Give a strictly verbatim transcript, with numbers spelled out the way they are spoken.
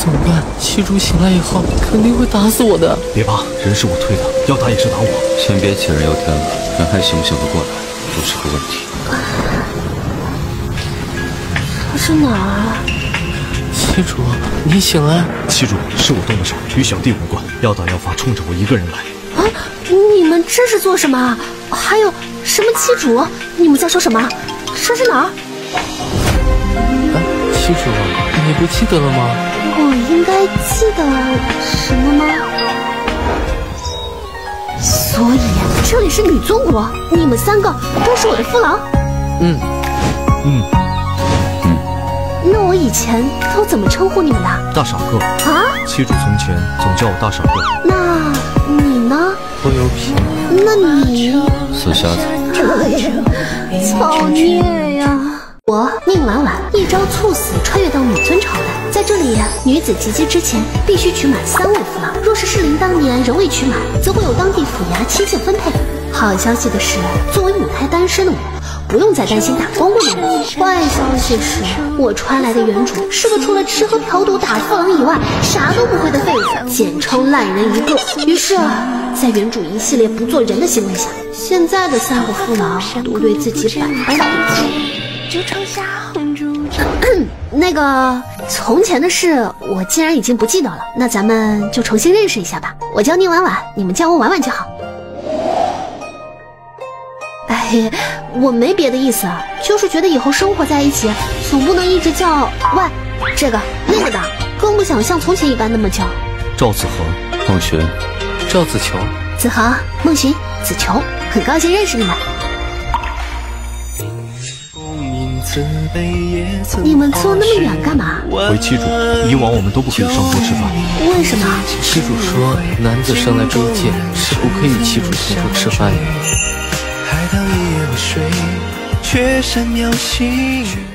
怎么办？七主醒来以后肯定会打死我的。 别怕，人是我推的，要打也是打我。 先别杞人忧天了，人还醒不醒得过来都是个问题。 这是哪儿？ 七主，你醒来。 七主，是我动的手，与小弟无关。要打要罚，冲着我一个人来。 啊！你们这是做什么？还有什么七主？你们在说什么？这是哪儿？ 啊，七主，你不记得了吗？ 我应该记得什么吗？所以这里是女宗国，你们三个都是我的夫郎。 嗯嗯嗯。 那我以前都怎么称呼你们的？ 大傻个啊！ 七主从前总叫我大傻个。 那你呢？ 拖油瓶。 那你？ 死瞎子。 造孽呀！我宁婉婉一朝猝死，穿越到女尊朝代，在这里，女子及笄之前必须娶满三位夫郎。若是适龄当年仍未娶满，则会有当地府衙妻妾分配。好消息的是，作为母胎单身的我，不用再担心打光棍的问题。坏消息是，我传来的原主是个除了吃喝嫖赌打夫郎以外啥都不会的废物，简称烂人一个。于是，在原主一系列不做人的行为下，现在的三个夫郎都对自己百般不忠。那个从前的事，我既然已经不记得了，那咱们就重新认识一下吧。我叫宁婉婉，你们叫我婉婉就好。哎，我没别的意思，就是觉得以后生活在一起，总不能一直叫喂这个那个的，更不想像从前一般那么叫。 赵子恒、 孟寻、 赵子球、 子恒、孟寻、子球，很高兴认识你们。你们坐那么远干嘛？ 回七主，以往我们都不可以上桌吃饭。 为什么？ 七主说，男子生来卑贱，是不可以与七主同桌吃饭的。 海棠一夜不睡，却山鸟心。